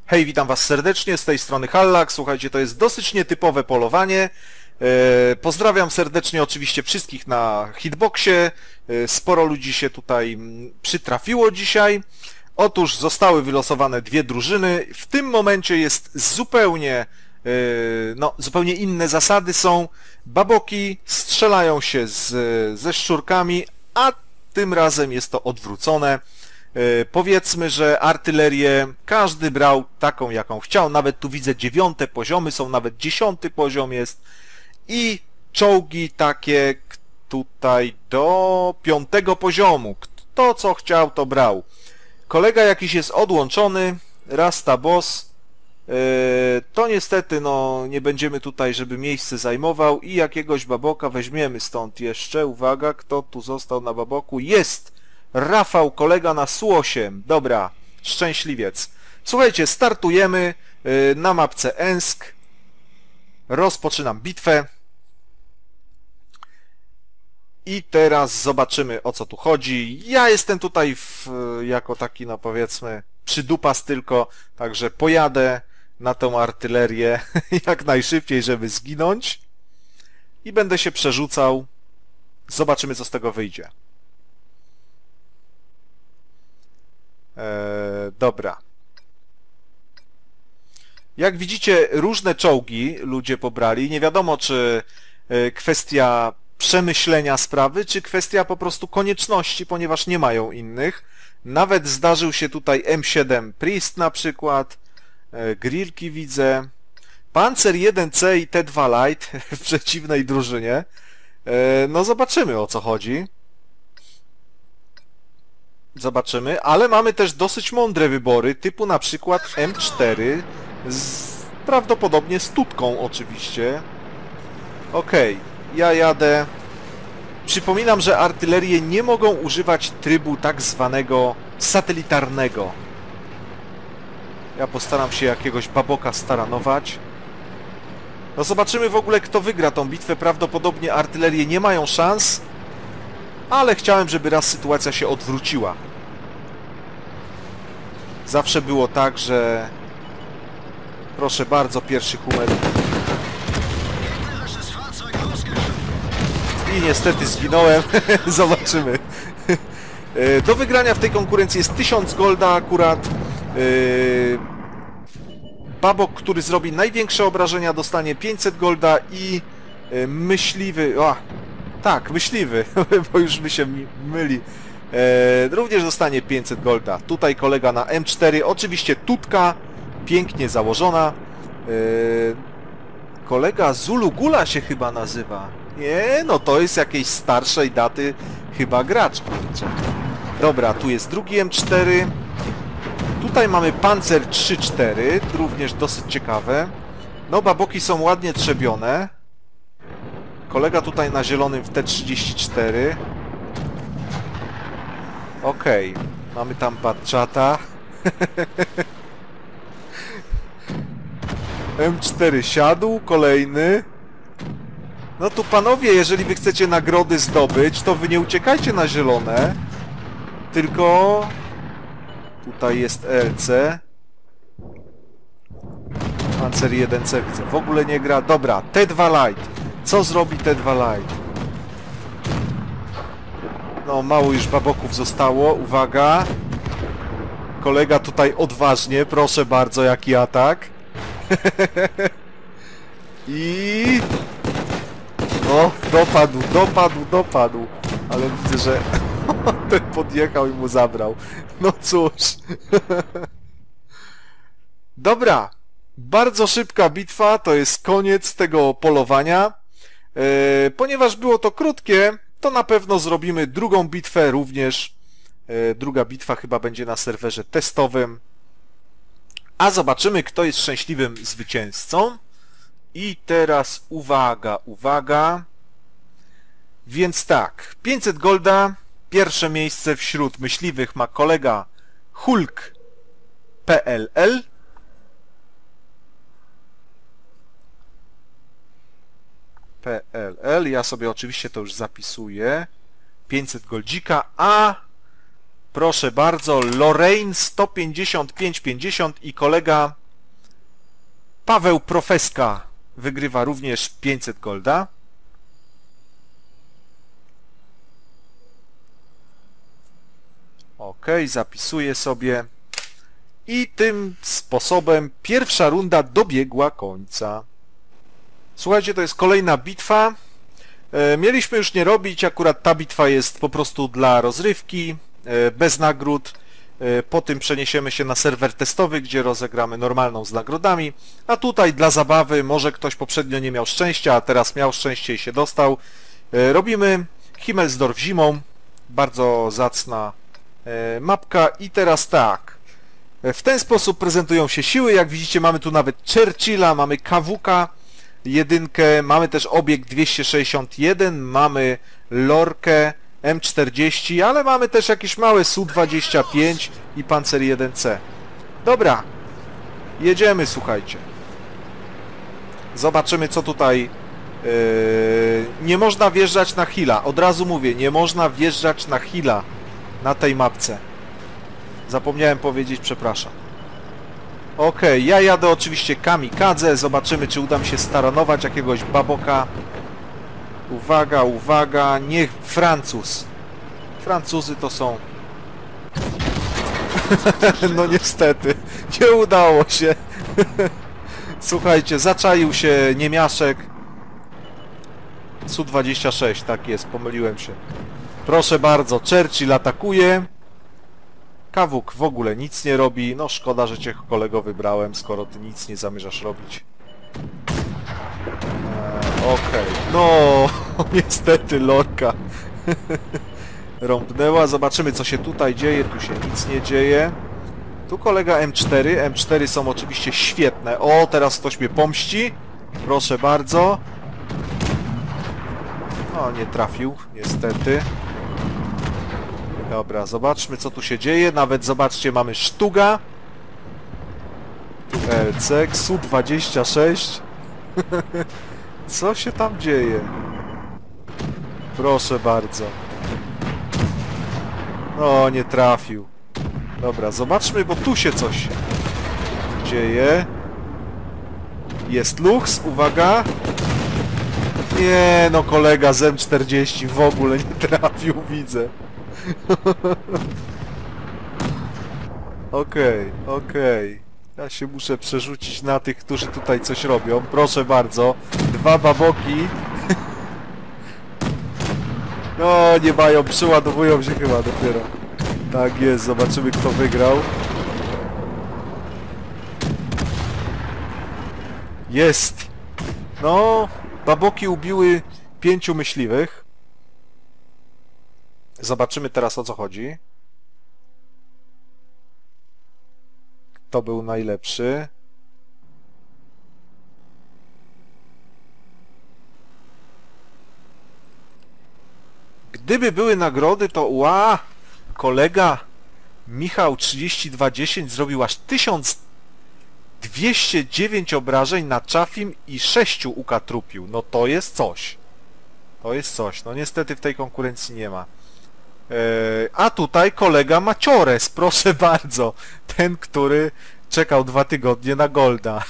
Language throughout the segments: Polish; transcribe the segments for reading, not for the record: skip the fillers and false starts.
Hej, witam was serdecznie, z tej strony Hallak. Słuchajcie, to jest dosyć nietypowe polowanie. Pozdrawiam serdecznie oczywiście wszystkich na hitboxie. Sporo ludzi się tutaj przytrafiło dzisiaj. Otóż zostały wylosowane dwie drużyny. W tym momencie jest zupełnie inne zasady są. Baboki strzelają się ze szczurkami, a tym razem jest to odwrócone. Powiedzmy, że artylerię każdy brał taką, jaką chciał. Nawet tu widzę 9 poziomy, są nawet 10 poziom jest. I czołgi takie tutaj do 5 poziomu. Kto co chciał, to brał. Kolega jakiś jest odłączony, Rasta Boss. To niestety, no, nie będziemy tutaj, żeby miejsce zajmował. I jakiegoś baboka weźmiemy stąd jeszcze. Uwaga, kto tu został na baboku? Jest! Rafał, kolega na Su-8. Dobra, szczęśliwiec. Słuchajcie, startujemy na mapce Ensk. Rozpoczynam bitwę. I teraz zobaczymy, o co tu chodzi. Ja jestem tutaj jako taki, no powiedzmy, przydupas tylko, także pojadę na tą artylerię jak najszybciej, żeby zginąć. I będę się przerzucał. Zobaczymy, co z tego wyjdzie. Dobra. Jak widzicie, różne czołgi ludzie pobrali. Nie wiadomo, czy kwestia przemyślenia sprawy, czy kwestia po prostu konieczności, ponieważ nie mają innych. Nawet zdarzył się tutaj M7 Priest na przykład. Grillki widzę. Panzer 1C i T2 Light w przeciwnej drużynie. No zobaczymy, o co chodzi. Zobaczymy, ale mamy też dosyć mądre wybory, typu na przykład M4, prawdopodobnie z tutką oczywiście. Okej, ja jadę. Przypominam, że artylerie nie mogą używać trybu tak zwanego satelitarnego. Ja postaram się jakiegoś baboka staranować. No zobaczymy w ogóle, kto wygra tą bitwę. Prawdopodobnie artylerie nie mają szans. Ale chciałem, żeby raz sytuacja się odwróciła. Zawsze było tak, że... Proszę bardzo, pierwszy Hummer. I niestety zginąłem. Zobaczymy. Do wygrania w tej konkurencji jest 1000 golda akurat. Babok, który zrobi największe obrażenia, dostanie 500 golda i myśliwy... Tak, myśliwy, bo już mi się myli. Również dostanie 500 golda. Tutaj kolega na M4, oczywiście tutka, pięknie założona. Kolega Zulu Gula się chyba nazywa. Nie, no to jest jakiejś starszej daty chyba gracz. Dobra, tu jest drugi M4. Tutaj mamy Panzer 3-4, również dosyć ciekawe. No, baboki są ładnie trzebione. Kolega tutaj na zielonym w T34. Okej, mamy tam Batchata. M4 siadł, kolejny. No tu panowie, jeżeli wy chcecie nagrody zdobyć, to wy nie uciekajcie na zielone. Tylko... Tutaj jest LC. Panzer 1C widzę, w ogóle nie gra. Dobra, T2 Light. Co zrobi T2 Light? No, mało już baboków zostało. Uwaga. Kolega tutaj odważnie. Proszę bardzo, jaki atak. I... O, dopadł. Ale widzę, że ten podjechał i mu zabrał. No cóż. Dobra. Bardzo szybka bitwa. To jest koniec tego polowania. Ponieważ było to krótkie, to na pewno zrobimy drugą bitwę również. Druga bitwa chyba będzie na serwerze testowym. A zobaczymy, kto jest szczęśliwym zwycięzcą. I teraz uwaga. Więc tak, 500 golda. Pierwsze miejsce wśród myśliwych ma kolega Hulk PLL. PLL. Ja sobie oczywiście to już zapisuję. 500 goldzika, a Proszę bardzo, Lorraine 155,50 i kolega Paweł Profeska wygrywa również 500 golda. Ok, zapisuję sobie. I tym sposobem pierwsza runda dobiegła końca. Słuchajcie, to jest kolejna bitwa. Mieliśmy już nie robić, akurat ta bitwa jest po prostu dla rozrywki, bez nagród. Po tym przeniesiemy się na serwer testowy, gdzie rozegramy normalną z nagrodami. A tutaj dla zabawy, może ktoś poprzednio nie miał szczęścia, a teraz miał szczęście i się dostał. Robimy Himmelsdorf zimą. Bardzo zacna mapka. I teraz tak. W ten sposób prezentują się siły. Jak widzicie, mamy tu nawet Churchilla, mamy KWK jedynkę, mamy też obiekt 261, mamy Lorkę M40, ale mamy też jakieś małe Su-25 i Panzer 1C. Dobra, jedziemy, słuchajcie. Zobaczymy, co tutaj... nie można wjeżdżać na Hilla. Od razu mówię, nie można wjeżdżać na Hilla na tej mapce. Zapomniałem powiedzieć, przepraszam. Ok, ja jadę oczywiście kamikadze. Zobaczymy, czy uda mi się staranować jakiegoś baboka. Uwaga, uwaga, niech Francuz. Francuzy to są... No niestety, nie udało się. Słuchajcie, zaczaił się niemiaszek. Su-26, tak jest, pomyliłem się. Proszę bardzo, Churchill atakuje. KWK w ogóle nic nie robi. No szkoda, że cię kolego wybrałem, skoro ty nic nie zamierzasz robić. Okej. No, niestety Lorka rąbnęła. Zobaczymy, co się tutaj dzieje. Tu się nic nie dzieje. Tu kolega M4. M4 są oczywiście świetne. O, teraz ktoś mnie pomści. Proszę bardzo. O, nie trafił, niestety. Dobra, zobaczmy, co tu się dzieje. Nawet, zobaczcie, mamy Sztuga. LC, Su-26. Co się tam dzieje? Proszę bardzo. O, nie trafił. Dobra, zobaczmy, bo tu się coś dzieje. Jest Lux, uwaga. Nie, no kolega z M40 w ogóle nie trafił, widzę. Okej, okej. Ja się muszę przerzucić na tych, którzy tutaj coś robią. Proszę bardzo. Dwa baboki. No, nie mają, przeładowują się chyba dopiero. Tak jest, zobaczymy, kto wygrał. Jest! No, baboki ubiły 5 myśliwych. Zobaczymy teraz, o co chodzi. Kto był najlepszy? Gdyby były nagrody, to kolega Michał 3210 zrobił aż 1209 obrażeń na Czafim i 6 ukatrupił. No to jest coś. To jest coś. No niestety w tej konkurencji nie ma. A tutaj kolega Maciores, proszę bardzo. Ten, który czekał 2 tygodnie na Golda.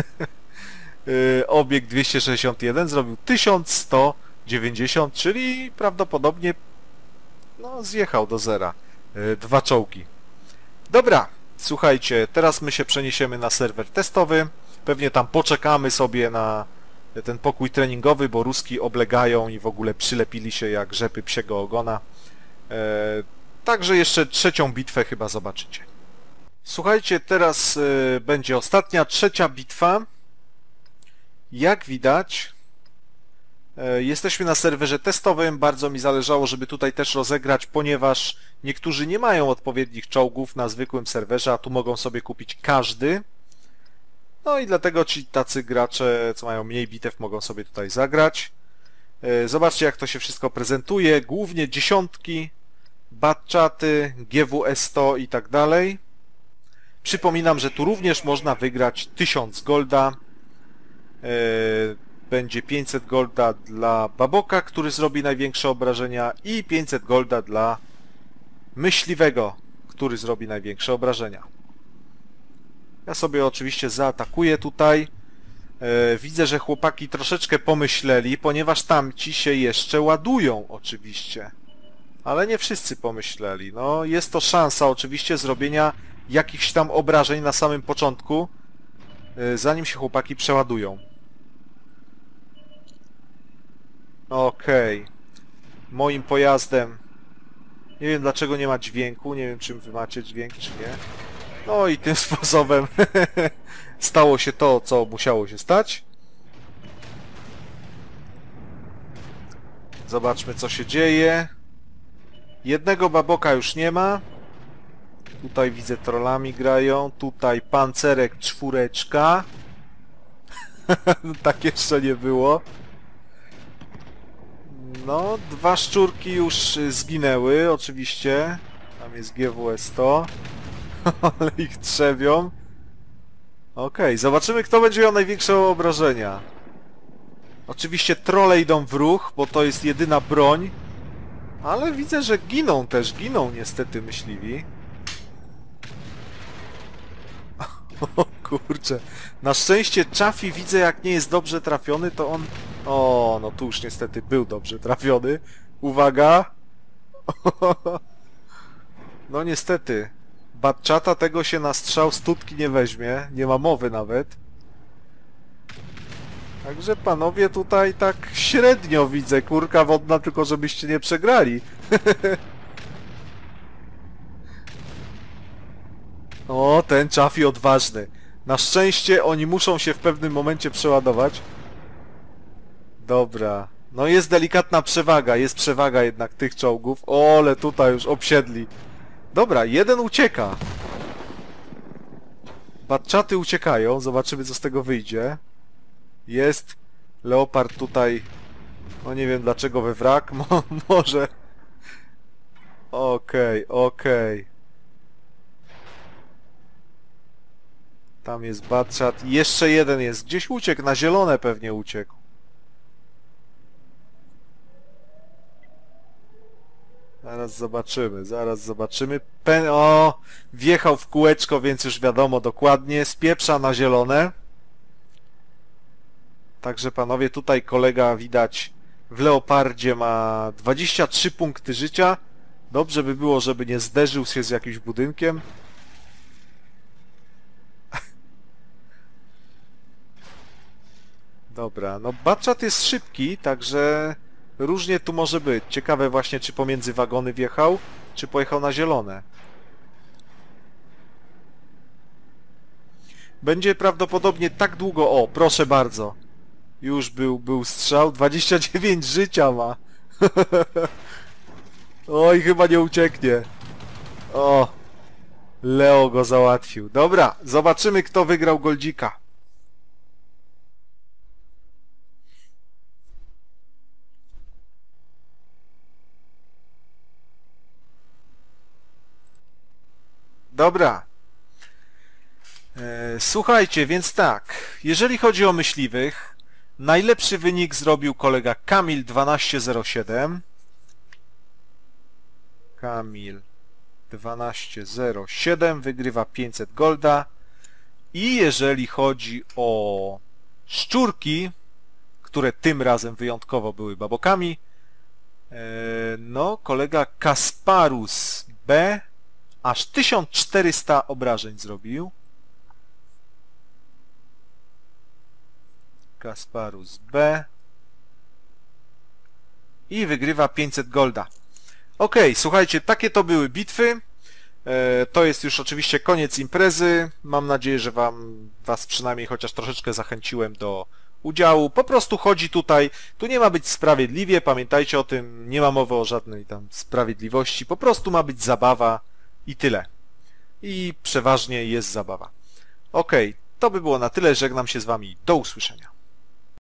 Obiekt 261 zrobił 1190, czyli prawdopodobnie no, zjechał do zera. 2 czołgi. Dobra, słuchajcie, teraz my się przeniesiemy na serwer testowy. Pewnie tam poczekamy sobie na ten pokój treningowy, bo Ruski oblegają i w ogóle przylepili się jak rzepy psiego ogona. Także jeszcze trzecią bitwę chyba zobaczycie. Słuchajcie, teraz będzie ostatnia, trzecia bitwa. Jak widać, jesteśmy na serwerze testowym. Bardzo mi zależało, żeby tutaj też rozegrać, ponieważ niektórzy nie mają odpowiednich czołgów na zwykłym serwerze, a tu mogą sobie kupić każdy. No i dlatego ci tacy gracze, co mają mniej bitew, mogą sobie tutaj zagrać. Zobaczcie, jak to się wszystko prezentuje. Głównie dziesiątki, batchaty, GWS-100 i tak dalej. Przypominam, że tu również można wygrać 1000 golda. Będzie 500 golda dla Baboka, który zrobi największe obrażenia i 500 golda dla myśliwego, który zrobi największe obrażenia. Ja sobie oczywiście zaatakuję tutaj. Widzę, że chłopaki troszeczkę pomyśleli, ponieważ tamci się jeszcze ładują oczywiście. Ale nie wszyscy pomyśleli. No, jest to szansa oczywiście zrobienia jakichś tam obrażeń na samym początku, zanim się chłopaki przeładują. Okej. Moim pojazdem... Nie wiem dlaczego nie ma dźwięku, nie wiem czy wy macie dźwięk czy nie. No i tym sposobem stało się to, co musiało się stać. Zobaczmy co się dzieje. Jednego baboka już nie ma. Tutaj widzę trollami grają. Tutaj pancerek 4. Tak jeszcze nie było. No, 2 szczurki już zginęły, oczywiście. Tam jest GWS-100. Ale ich trzebią. Okej, zobaczymy kto będzie miał największe obrażenia. Oczywiście trolle idą w ruch, bo to jest jedyna broń. Ale widzę, że giną też, giną niestety myśliwi. O kurczę. Na szczęście Chaffee widzę jak nie jest dobrze trafiony, to on... O, no tu już niestety był dobrze trafiony. Uwaga! No niestety. Batchata tego się na strzał stutki nie weźmie, nie ma mowy nawet. Także panowie tutaj tak średnio widzę, kurka wodna, tylko żebyście nie przegrali. O, ten Chaffee odważny. Na szczęście oni muszą się w pewnym momencie przeładować. Dobra. No jest delikatna przewaga, jest przewaga jednak tych czołgów. O, ale tutaj już obsiedli. Dobra, jeden ucieka. Batchaty uciekają, zobaczymy co z tego wyjdzie. Jest Leopard tutaj, no nie wiem dlaczego we wrak, może... Okej, okej. Tam jest Batchat i jeszcze jeden jest, gdzieś uciekł, na zielone pewnie uciekł. Zaraz zobaczymy, zaraz zobaczymy. O! Wjechał w kółeczko, więc już wiadomo dokładnie. Spieprza na zielone. Także panowie, tutaj kolega widać w Leopardzie ma 23 punkty życia. Dobrze by było, żeby nie zderzył się z jakimś budynkiem. Dobra, no Batchat jest szybki, także różnie tu może być. Ciekawe właśnie, czy pomiędzy wagony wjechał, czy pojechał na zielone. Będzie prawdopodobnie tak długo... O, proszę bardzo. Już był strzał. 29 życia ma. Oj, chyba nie ucieknie. O, Leo go załatwił. Dobra, zobaczymy kto wygrał Goldzika. Dobra. Słuchajcie, więc tak, jeżeli chodzi o myśliwych, najlepszy wynik zrobił kolega Kamil 1207. Kamil 1207 wygrywa 500 golda. I jeżeli chodzi o szczurki, które tym razem wyjątkowo były babokami, no kolega Kasparus B aż 1400 obrażeń zrobił. Kasparus B. I wygrywa 500 golda. Ok, słuchajcie, takie to były bitwy. To jest już oczywiście koniec imprezy. Mam nadzieję, że was przynajmniej chociaż troszeczkę zachęciłem do udziału. Po prostu chodzi tutaj, tu nie ma być sprawiedliwie, pamiętajcie o tym, nie ma mowy o żadnej tam sprawiedliwości. Po prostu ma być zabawa i tyle. I przeważnie jest zabawa. Ok, to by było na tyle. Żegnam się z wami. Do usłyszenia.